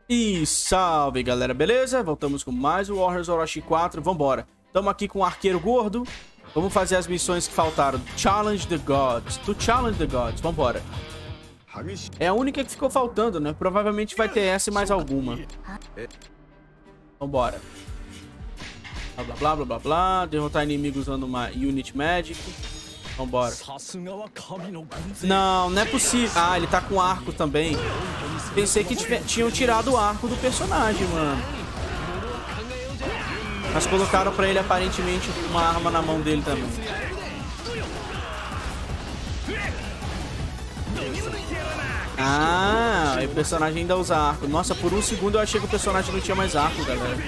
E salve galera, beleza? Voltamos com mais o Warriors Orochi 4, vambora. Estamos aqui com o arqueiro gordo. Vamos fazer as missões que faltaram. Challenge the Gods. To Challenge the Gods, vambora. É a única que ficou faltando, né? Provavelmente vai ter essa e mais alguma. Vambora. Blá blá blá blá blá blá. Derrotar inimigos usando uma Unit Magic. Vambora. Não, não é possível. Ah, ele tá com arco também. Pensei que tinham tirado o arco do personagem, mano. Mas colocaram pra ele, aparentemente, uma arma na mão dele também. Ah, aí o personagem ainda usa arco. Nossa, por um segundo eu achei que o personagem não tinha mais arco, galera.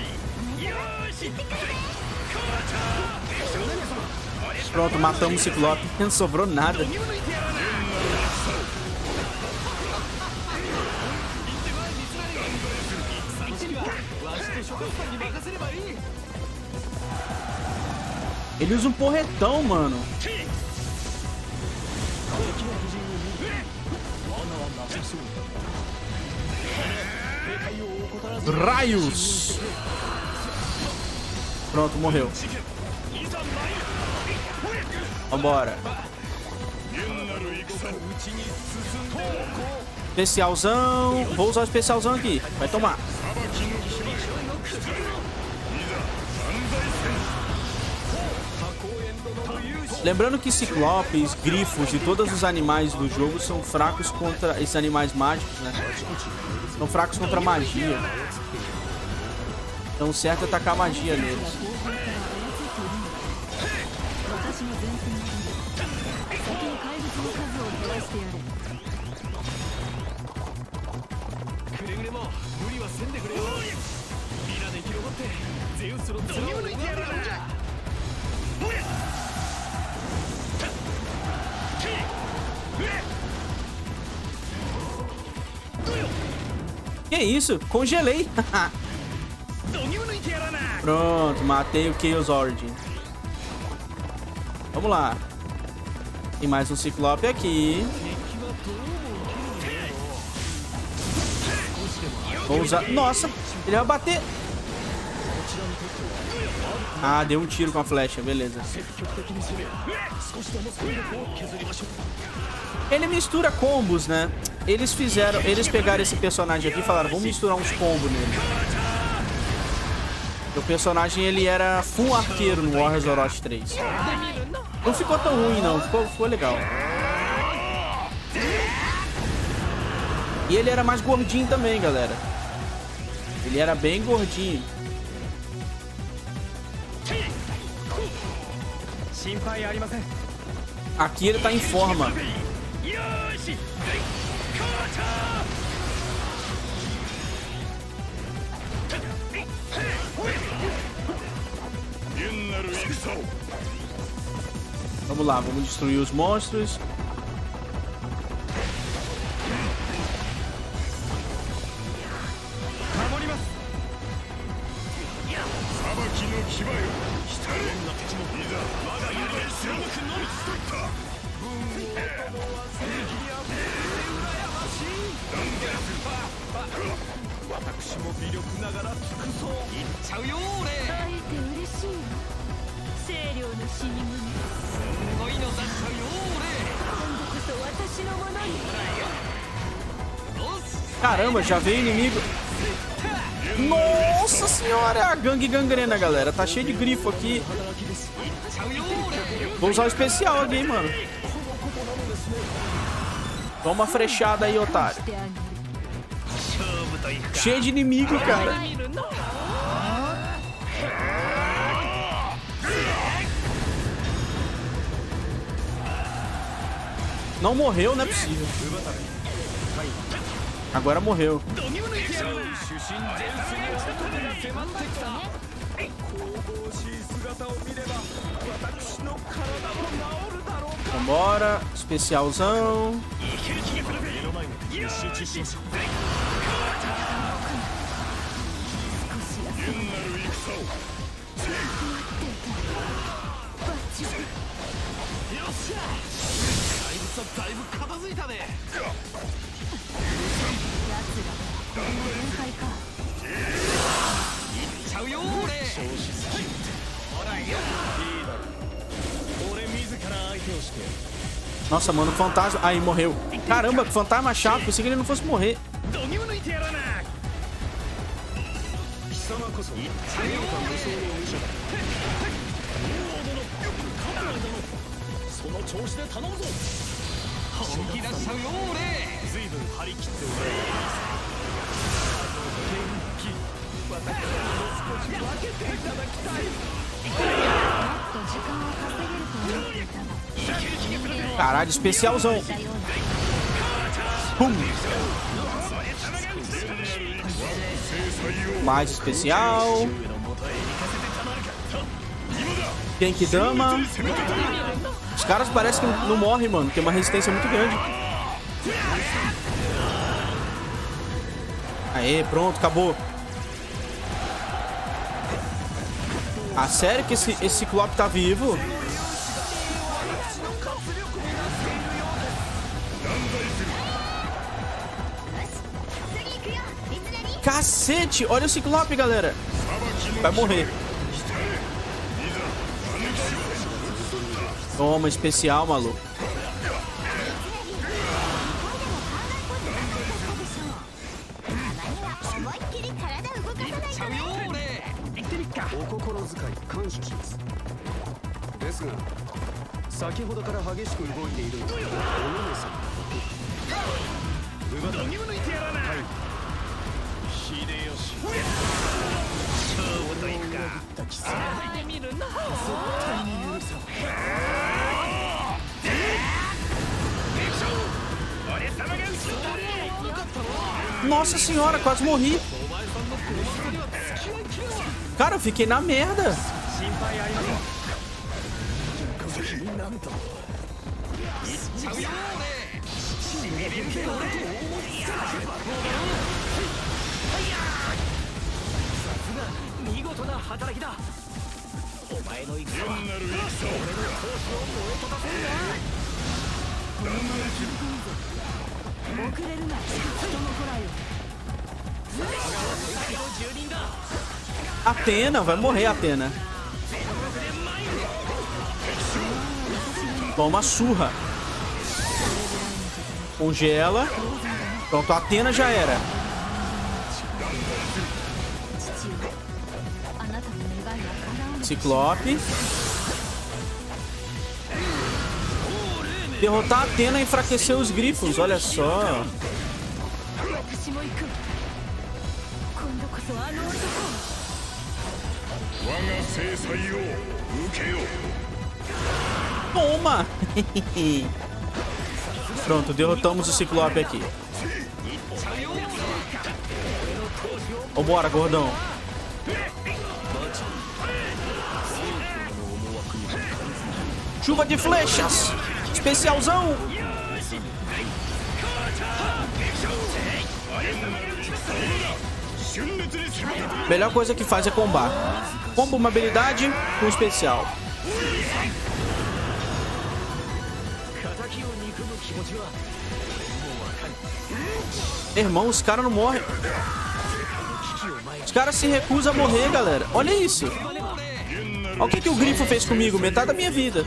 Pronto, matamos o Ciclope. Não sobrou nada. Ele usa um porretão, mano. Raios. Pronto, morreu. Vambora. Especialzão. Vou usar o especialzão aqui. Vai tomar. Lembrando que ciclopes, grifos e todos os animais do jogo são fracos contra esses animais mágicos, né? São fracos contra magia. Então o certo é atacar magia neles. Que isso? Congelei. Pronto, matei o Chaos Origin. Vamos lá. Tem mais um Ciclope aqui. Vou usar... Nossa, ele vai bater. Ah, deu um tiro com a flecha, beleza. Ele mistura combos, né? Eles pegaram esse personagem aqui e falaram, vamos misturar uns combos nele. O personagem, ele era full arqueiro no Warriors Orochi 3. Não ficou tão ruim, não. Ficou legal. E ele era mais gordinho também, galera. Ele era bem gordinho. Aqui ele tá em forma. Vamos lá, vamos destruir os monstros. Caramba, já veio inimigo. Nossa senhora, é a gangue gangrena, galera. Tá cheio de grifo aqui. Vou usar o especial aqui, mano. Toma uma frechada aí, otário. Cheio de inimigo, cara. Não morreu, não é possível. Agora morreu. Vambora. Especialzão. Nossa, mano, o fantasma... Aí, morreu. Caramba, que fantasma chato. Pensei que ele não fosse morrer. Caralho, especialzão. Pum. Mais especial. Genkidama. Os caras parecem que não morrem, mano. Tem uma resistência muito grande. Aê, pronto, acabou. Ah, sério que esse Ciclope tá vivo? Cacete! Olha o Ciclope, galera. Vai morrer. Toma, especial, maluco. Nossa senhora, quase morri. Cara, eu fiquei na merda. Athena, vai morrer, Athena. Toma surra. Congela. Pronto, a Athena já era. Ciclope. Derrotar a Athena e enfraquecer os grifos, olha só. Toma! Pronto, derrotamos o Ciclope aqui. Vambora, gordão. Chuva de flechas. Especialzão. Melhor coisa que faz é combar. Combo uma habilidade com especial. Irmão, os caras não morrem. Os caras se recusam a morrer, galera. Olha isso. Olha o que o Grifo fez comigo. Metade da minha vida.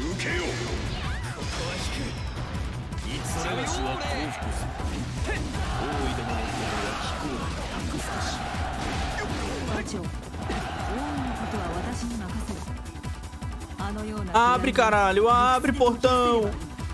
Abre, caralho. Abre, portão.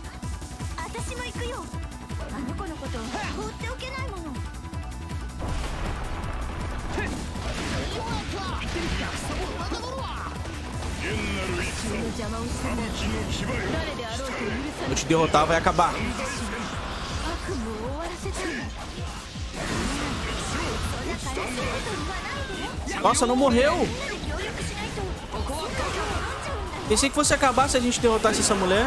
Vou te derrotar, vai acabar. Nossa, não morreu. Pensei que fosse acabar se a gente derrotasse essa mulher.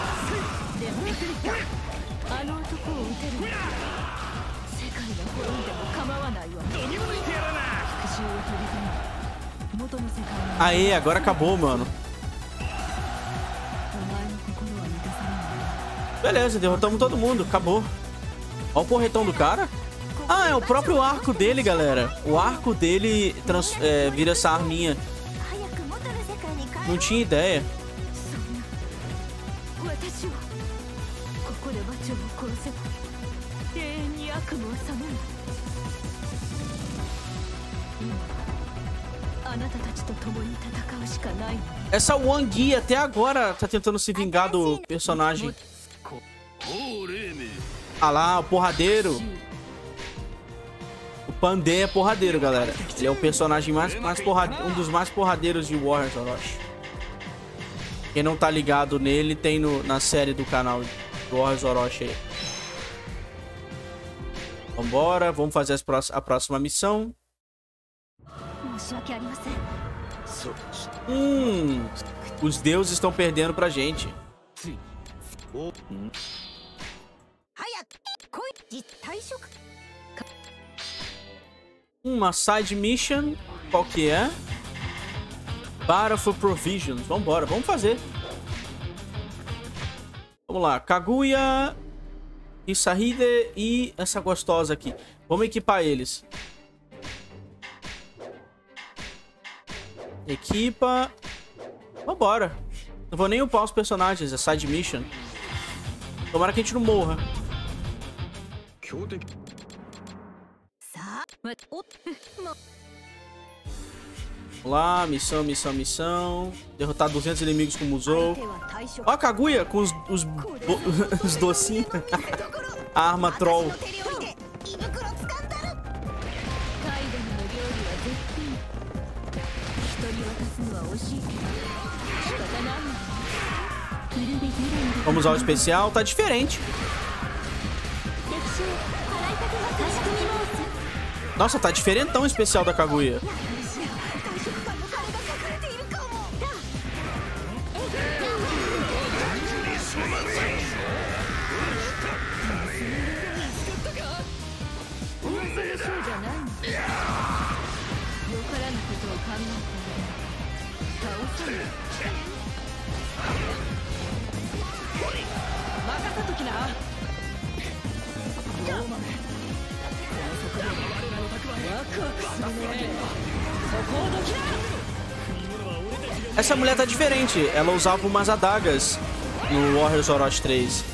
Aê, agora acabou, mano. Beleza, derrotamos todo mundo, acabou. Olha o porretão do cara. Ah, é o próprio arco dele, galera. O arco dele vira essa arminha. Não tinha ideia. Essa Wang até agora tá tentando se vingar do personagem. Ah lá, o porradeiro. O Pandey é porradeiro, galera. Ele é o personagem mais porradeiro, um dos mais porradeiros de Warriors Orochi. Quem não tá ligado nele, tem na série do canal do Warriors Orochi aí. Vambora, vamos fazer a próxima missão. Os deuses estão perdendo pra gente. Uma side mission. Qual que é? Battle for Provisions. Vambora, vamos fazer. Vamos lá, Kaguya, Hisahide e essa gostosa aqui. Vamos equipar eles. Equipa. Vambora. Não vou nem upar os personagens, é side mission. Tomara que a gente não morra. Vamos lá, missão. Derrotar 200 inimigos com o Musou. Ó a Kaguya com os docinhos. A arma troll. Vamos usar o especial, tá diferente. Nossa, tá diferentão o especial da Kaguya. Essa mulher tá diferente. Ela usava umas adagas no Warriors Orochi 3.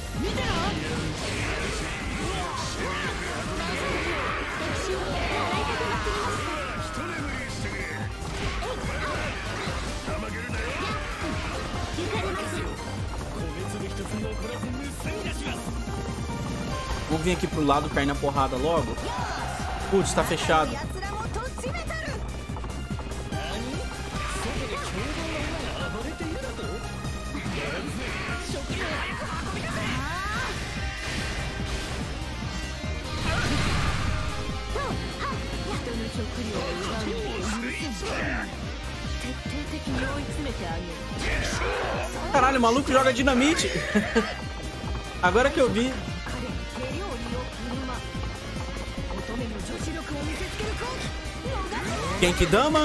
Vamos vir aqui pro lado, cair na porrada logo. Putz, tá fechado. Caralho, o maluco joga dinamite. Agora que eu vi. Genkidama.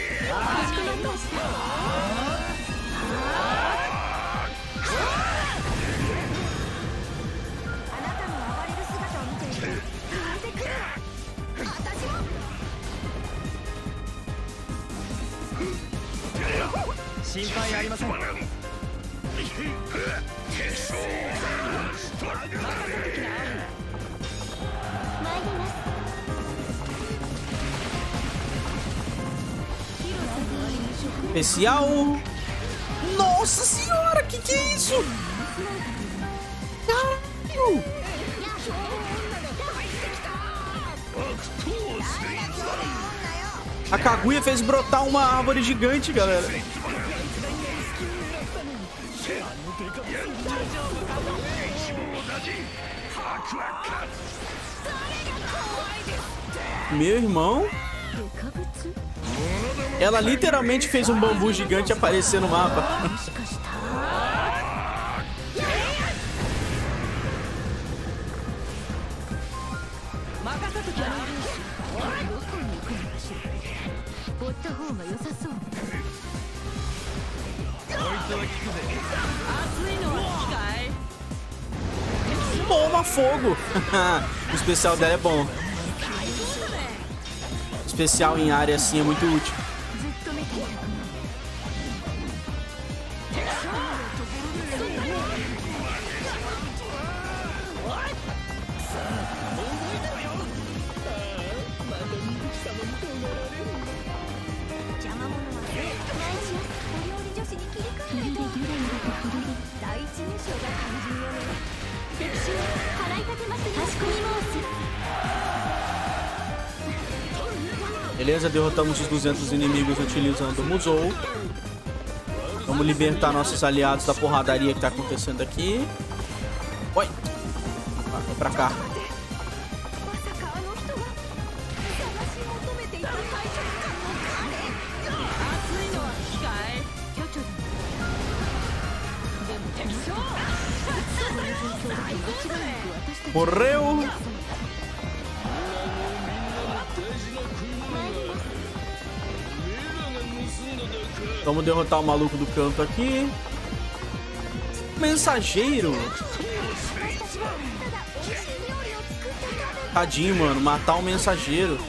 Especial. Nossa senhora, que é isso? Caralho! A Kaguya fez brotar uma árvore gigante, galera. Meu irmão. Ela literalmente fez um bambu gigante aparecer no mapa. Toma fogo! O especial dela é bom. O especial em área assim é muito útil. Beleza, derrotamos os 200 inimigos utilizando o Musou. Vamos libertar nossos aliados da porradaria que tá acontecendo aqui. Oi! Vem pra cá. Morreu! Vamos derrotar o maluco do canto aqui. Mensageiro. Tadinho, mano. Matar o mensageiro.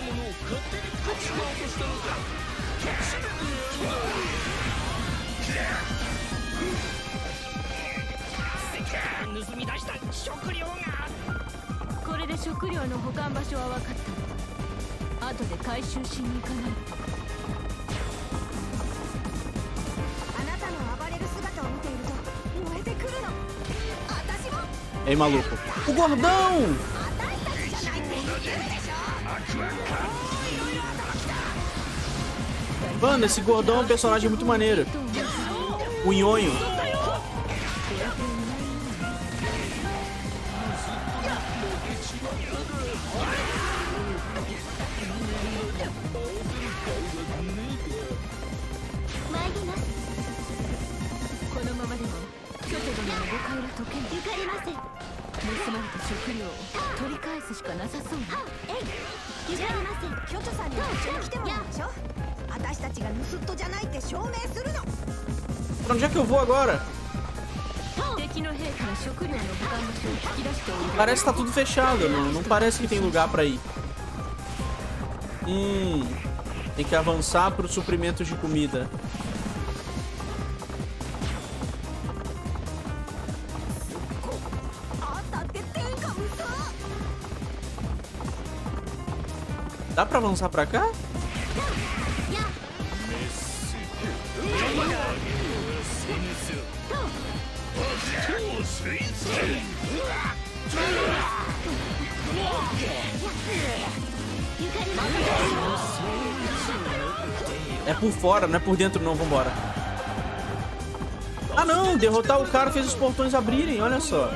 Ei, maluco. O gordão! Mano, esse gordão é um personagem muito maneiro. O Nhonho. Pra onde é que eu vou agora? Parece que tá tudo fechado, não parece que tem lugar pra ir. Tem que avançar pro suprimento de comida. Dá pra avançar pra cá? É por fora, não é por dentro não, vambora. Ah não, derrotar o cara fez os portões abrirem, olha só.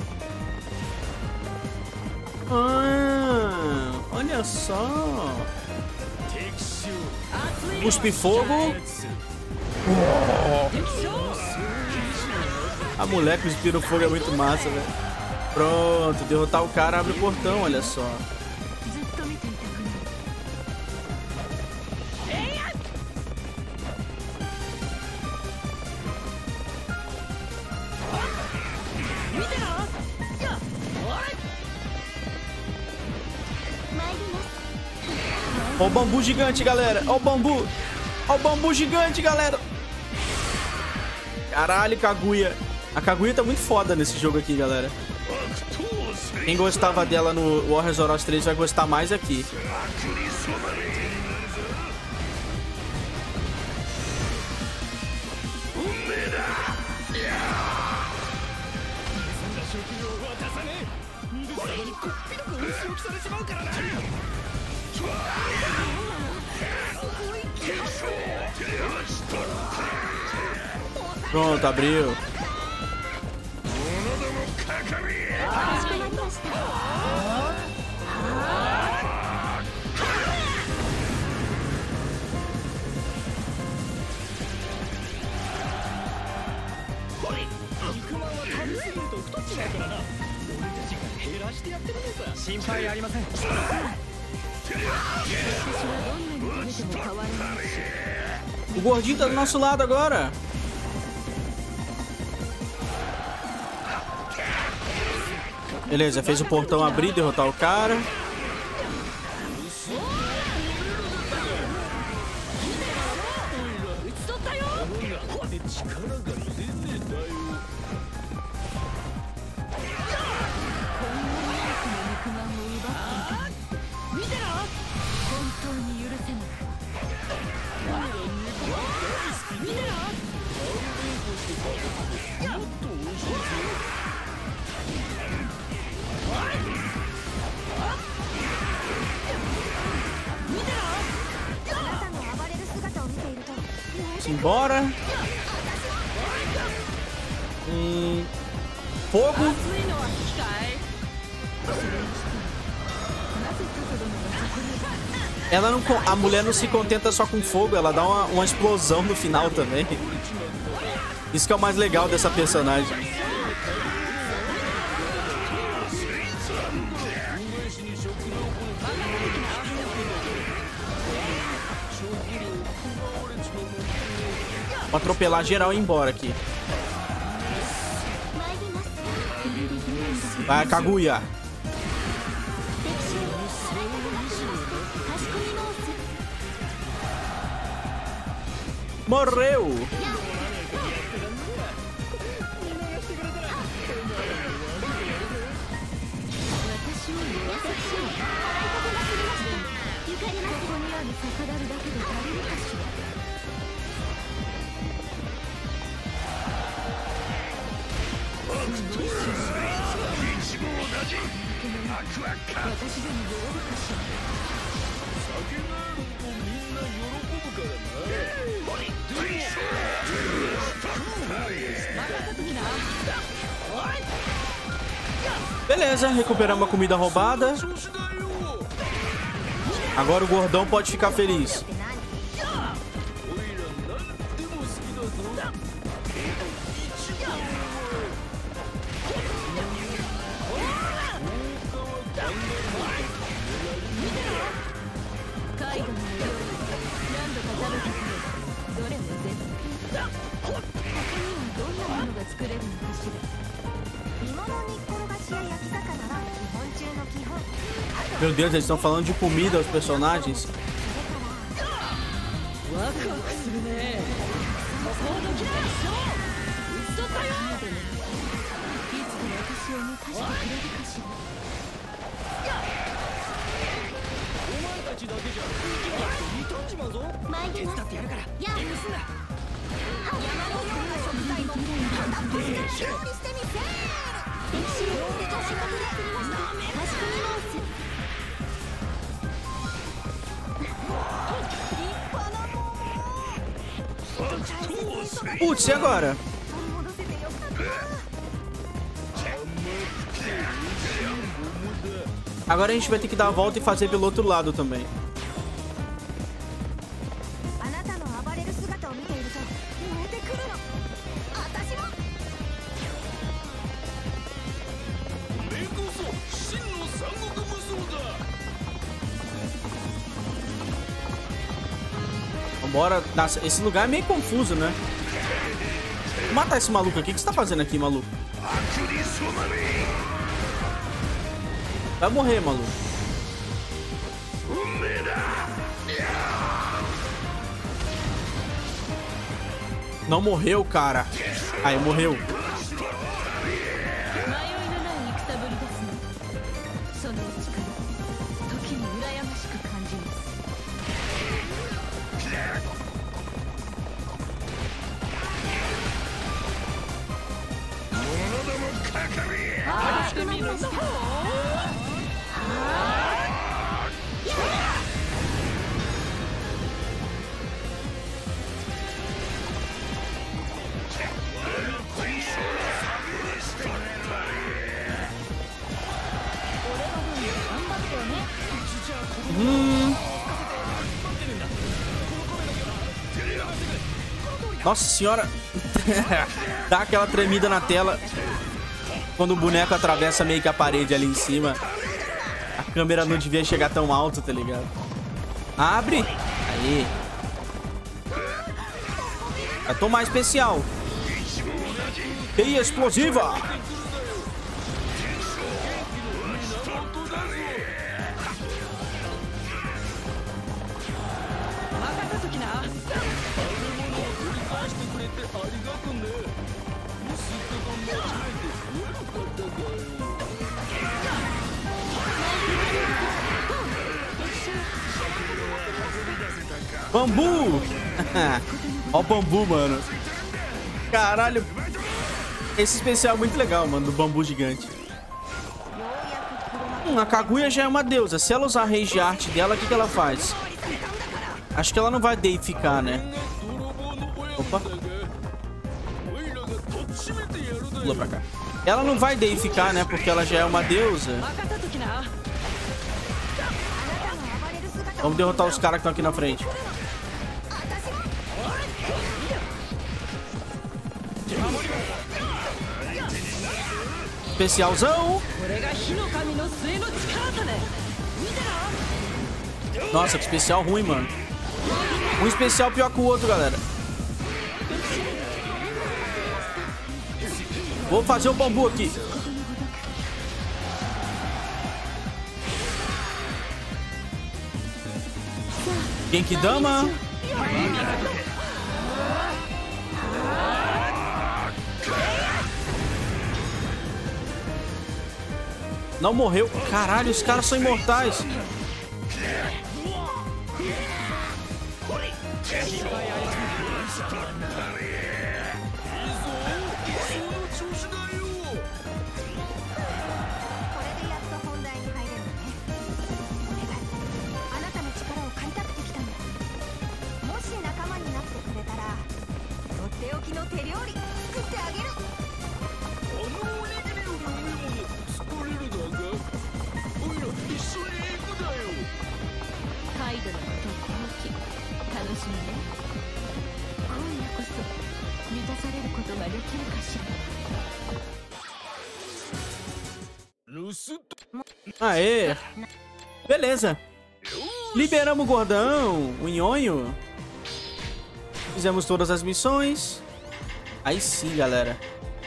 Ah, olha só. Cuspe fogo. A mulher que inspira o fogo é muito massa, velho. Pronto, derrotar o cara abre o portão, olha só. Ó o bambu gigante, galera. Ó o bambu. Ó o bambu gigante, galera. Caralho, Kaguya. A Kaguya tá muito foda nesse jogo aqui, galera. Quem gostava dela no Warriors Orochi 3 vai gostar mais aqui. Pronto, abriu. O gordinho tá do nosso lado agora. Beleza, fez o portão abrir, derrotar o cara. Simbora. Fogo. Ela não, a mulher não se contenta só com fogo, ela dá uma explosão no final também. Isso que é o mais legal dessa personagem. Vou atropelar geral e ir embora aqui. Vai, Kaguya. Morreu. Beleza, recuperamos a comida roubada. Agora o gordão pode ficar feliz. Meu Deus, eles estão falando de comida aos personagens. Putz, e agora? Agora a gente vai ter que dar a volta e fazer pelo outro lado também. Vambora. Nossa, esse lugar é meio confuso, né? Vou matar esse maluco aqui. O que você tá fazendo aqui, maluco? Vai morrer, maluco. Não morreu, cara. Aí, morreu. Nossa senhora. Dá aquela tremida na tela quando o boneco atravessa meio que a parede ali em cima. A câmera não devia chegar tão alto, tá ligado? Abre. Aí. Vai tomar especial. Teia explosiva. Bambu! Ó o bambu, mano. Caralho. Esse especial é muito legal, mano, do bambu gigante. A Kaguya já é uma deusa. Se ela usar a rage art dela, o que ela faz? Acho que ela não vai deificar, né? Opa. Pula pra cá. Ela não vai deificar, né? Porque ela já é uma deusa. Vamos derrotar os caras que estão aqui na frente. Especialzão. Nossa, que especial ruim, mano. Um especial pior que o outro, galera. Vou fazer o bambu aqui. Genkidama. Não morreu. Caralho, os caras são imortais. Aê! Beleza. Liberamos o gordão, o nhonho. Fizemos todas as missões. Aí sim, galera.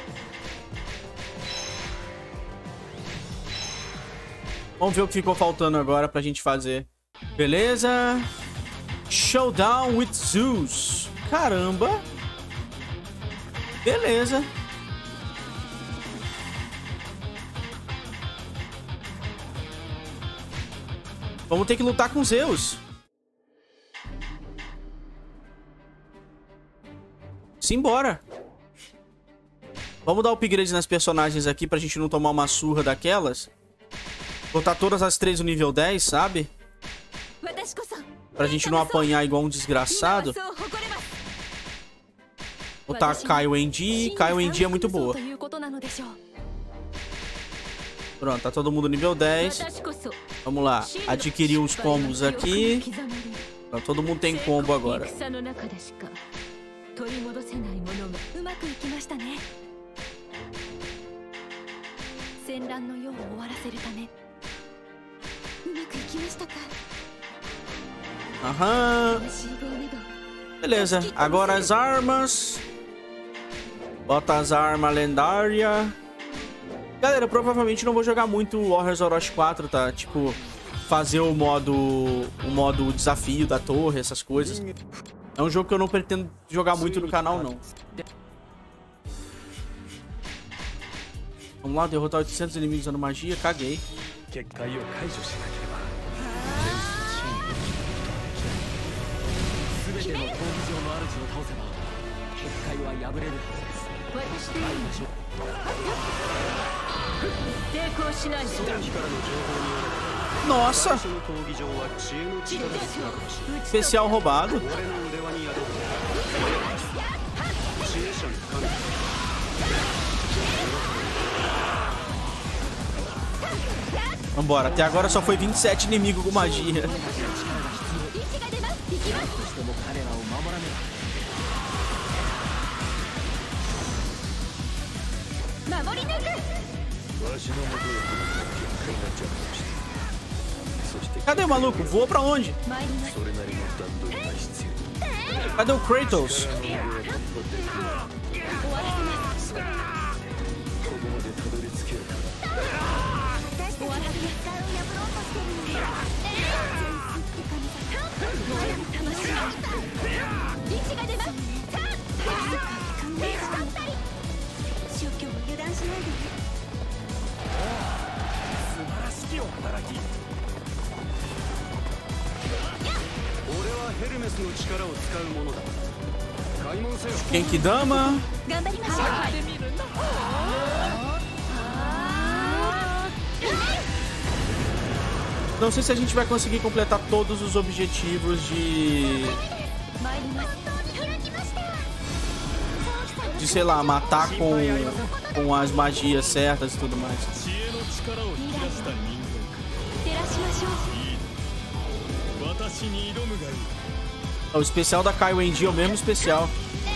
Vamos ver o que ficou faltando agora pra gente fazer. Beleza. Showdown with Zeus. Caramba. Beleza. Vamos ter que lutar com Zeus. Simbora. Vamos dar upgrade nas personagens aqui pra gente não tomar uma surra daquelas. Botar todas as 3 no nível 10, sabe? Pra gente não apanhar igual um desgraçado. Botar Kaio Endi. Kaio Endi é muito boa. Pronto, tá todo mundo nível 10. Vamos lá, adquirir os combos aqui. Então, todo mundo tem combo agora. Aham. Beleza, agora as armas. Bota as armas lendárias. Galera, eu provavelmente não vou jogar muito Warriors Orochi 4, tá? Tipo, fazer o modo desafio da torre, essas coisas. É um jogo que eu não pretendo jogar muito no canal, não. Vamos lá, derrotar 800 inimigos usando magia. Caguei. Nossa! Especial roubado. Vambora, até agora só foi 27 inimigos com magia. Cadê o maluco? Voou pra onde? Cadê o Kratos? Genkidama. Não sei se a gente vai conseguir completar todos os objetivos de, sei lá, matar com as magias certas e tudo mais. O especial da Kai Wendy é o mesmo especial.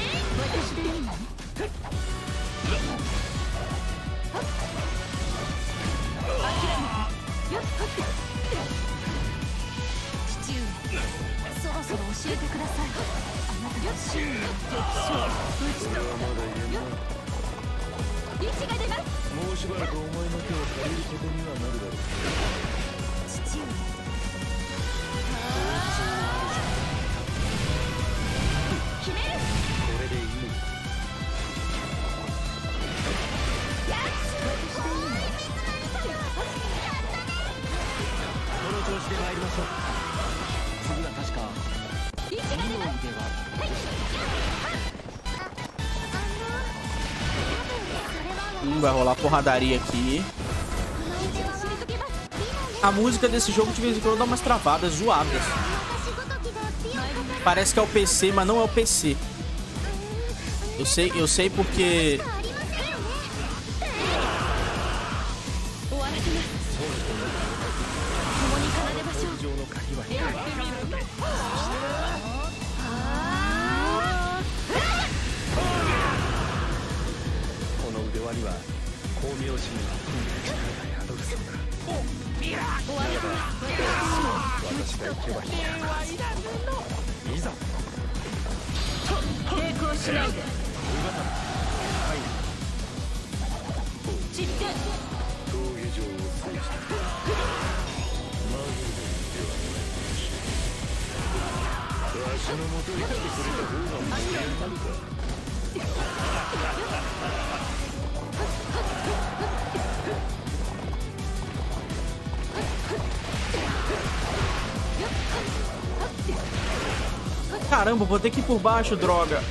Vai rolar porradaria aqui. A música desse jogo de vez em quando dá umas travadas zoadas. Parece que é o PC, mas não é o PC. Eu sei porque... Caramba, vou ter que ir por baixo, droga.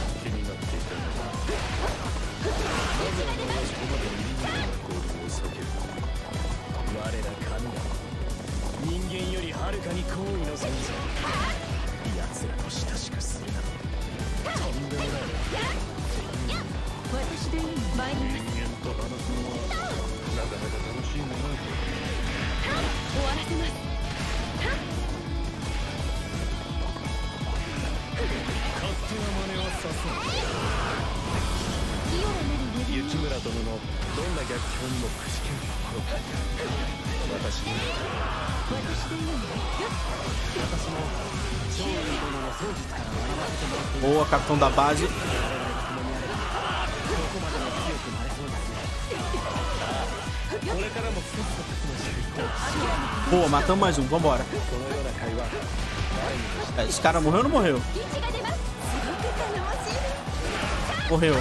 Boa, capitão da base. Boa, matamos mais um, vambora. Esse cara morreu ou não morreu? Morreu.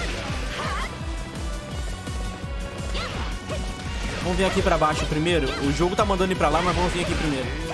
Vamos vir aqui pra baixo primeiro. O jogo tá mandando ir pra lá, mas vamos vir aqui primeiro.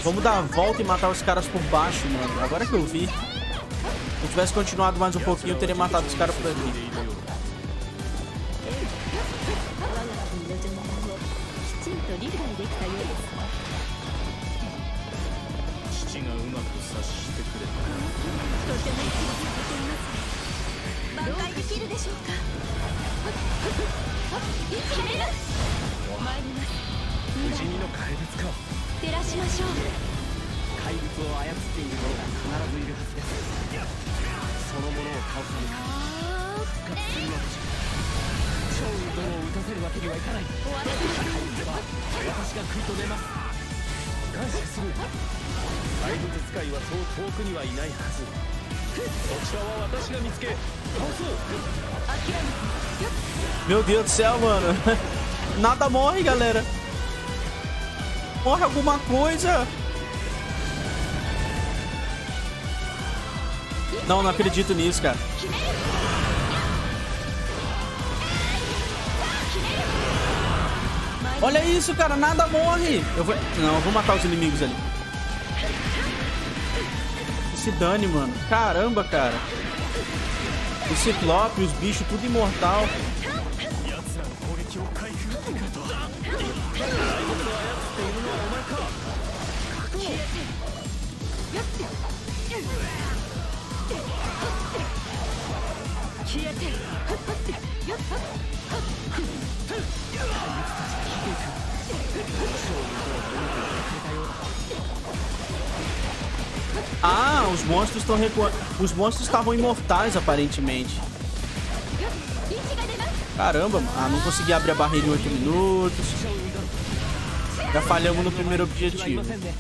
Vamos dar a volta e matar os caras por baixo, mano. Agora que eu vi. Se eu tivesse continuado mais um pouquinho, eu teria matado os caras por aqui. Meu Deus do céu, mano. Nada morre, galera. Morre alguma coisa. Não, não acredito nisso, cara. Olha isso, cara. Nada morre. Não, eu vou matar os inimigos ali. Se dane, mano. Caramba, cara. O Ciclope, os bichos, tudo imortal. Ah, os monstros estão recuando. Os monstros estavam imortais, aparentemente. Caramba, ah, não consegui abrir a barreira em 8 minutos. Já falhamos no primeiro objetivo.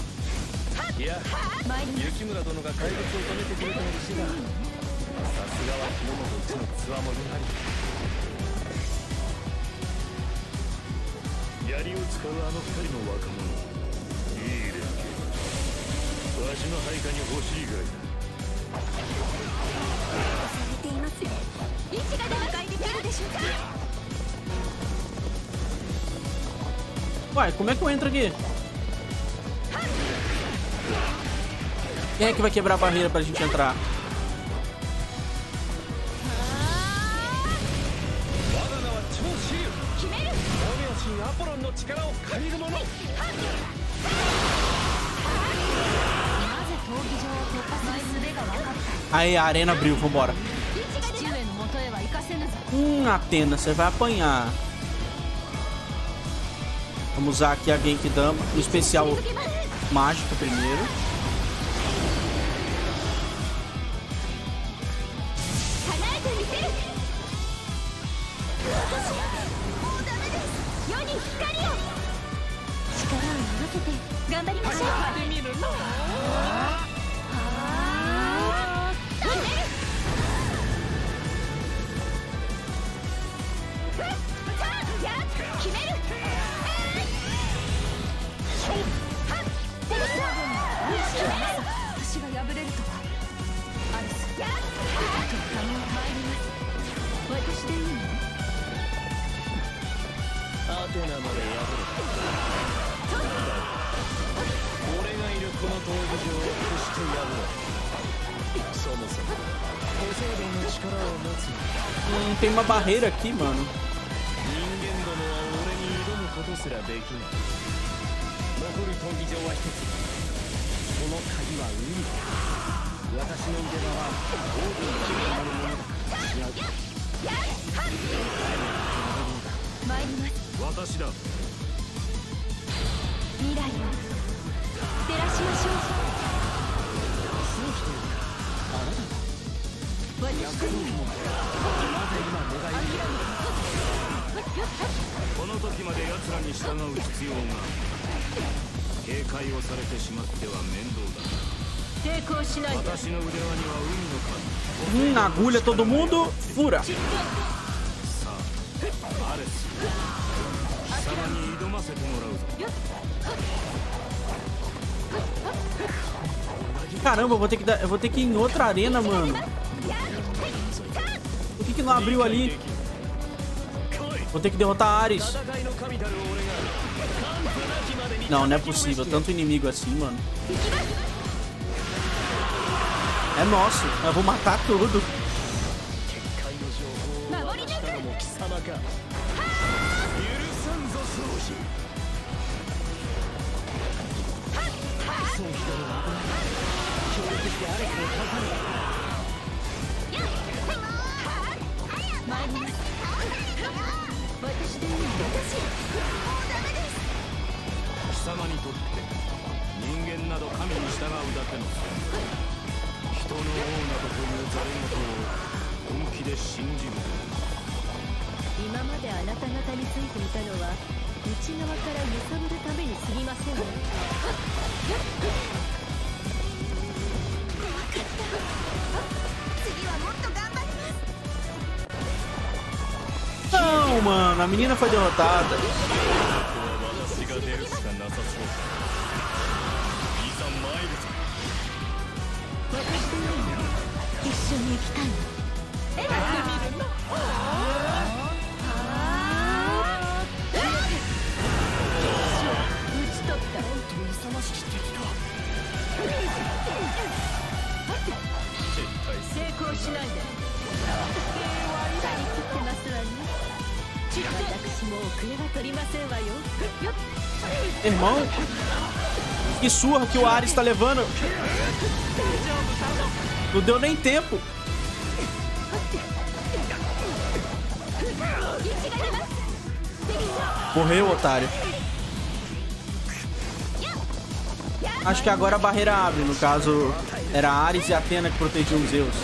Uai, como é que eu entro aqui? Quem é que vai quebrar a barreira pra gente entrar? Aí, a arena abriu, vambora. Atena, você vai apanhar. Vamos usar aqui a Genkidama, o especial mágico primeiro. Tem uma barreira aqui, mano. Agulha todo mundo, fura. Caramba, eu vou ter que ir em outra arena, mano. Por que não abriu ali? Vou ter que derrotar Ares. Não, não é possível. Tanto inimigo assim, mano. É nosso. Eu vou matar tudo. Não, mano, a menina foi derrotada. Irmão, que surra que o Ares tá levando. Não deu nem tempo. Morreu, otário. Acho que agora a barreira abre. No caso, era Ares e Athena que protegiam os Zeus.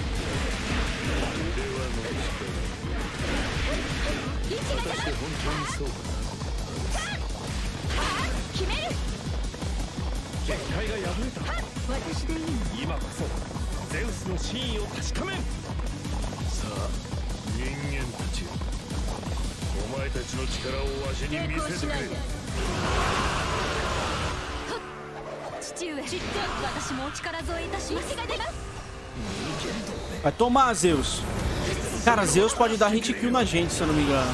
Vai tomar, Zeus. Cara, Zeus pode dar hit kill na gente, se eu não me engano.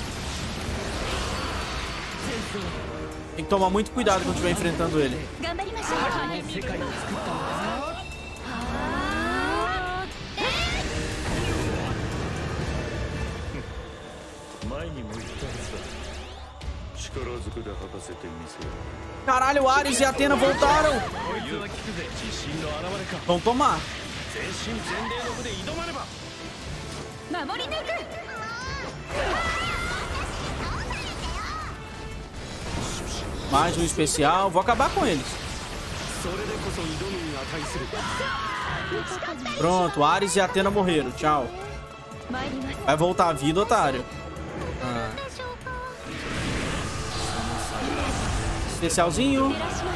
Tem que tomar muito cuidado quando estiver enfrentando ele. Caralho, o Ares e a Athena voltaram. Vão tomar. Mais um especial. Vou acabar com eles. Pronto, Ares e Athena morreram. Tchau. Vai voltar a vida, otário. Especialzinho.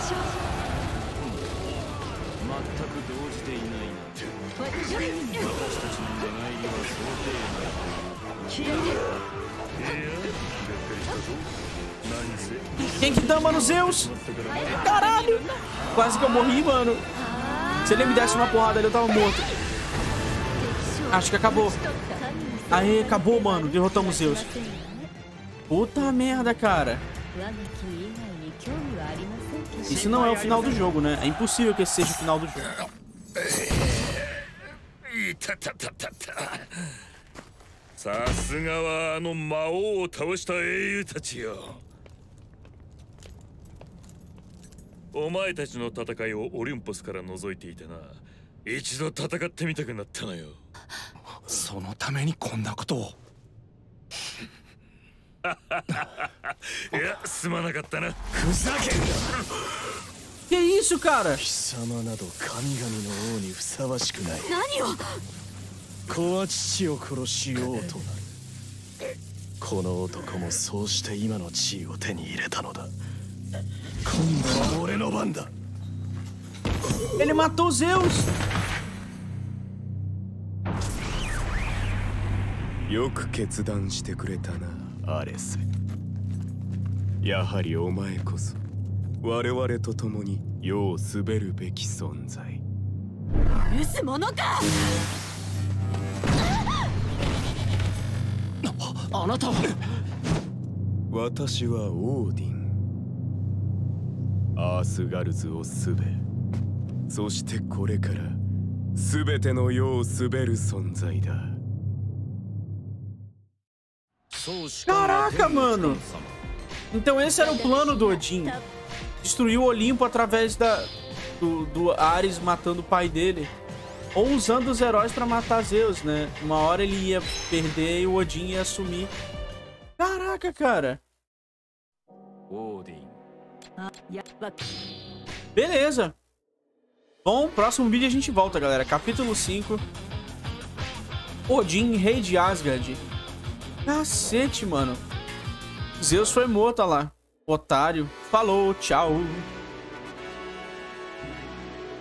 Quem que dama no Zeus? Caralho! Quase que eu morri, mano. Se ele me desse uma porrada ali, eu tava morto. Acho que acabou. Aê, acabou, mano. Derrotamos Zeus. Puta merda, cara. Isso não é o final do jogo, né? É impossível que esse seja o final do jogo. Que isso, cara? Ele matou Zeus. アースガルズをすべ、そしてこれからすべての世を滑る存在だ。 Caraca, mano! Então esse era o plano do Odin. Destruir o Olimpo através do Ares matando o pai dele. Ou usando os heróis pra matar Zeus, né? Uma hora ele ia perder e o Odin ia assumir. Caraca, cara. Beleza. Bom, próximo vídeo a gente volta, galera. Capítulo 5. Odin, rei de Asgard. Cacete, mano. Zeus foi morto, olha lá. Otário. Falou, tchau.